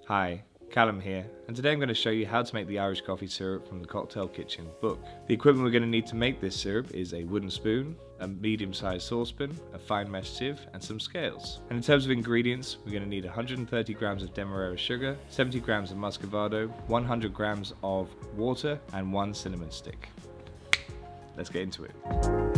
Hi, Callum here, and today I'm going to show you how to make the Irish coffee syrup from the Cocktail Kitchen book. The equipment we're going to need to make this syrup is a wooden spoon, a medium-sized saucepan, a fine mesh sieve, and some scales. And in terms of ingredients, we're going to need 130 grams of Demerara sugar, 70 grams of Muscovado, 100 grams of water, and 1 cinnamon stick. Let's get into it.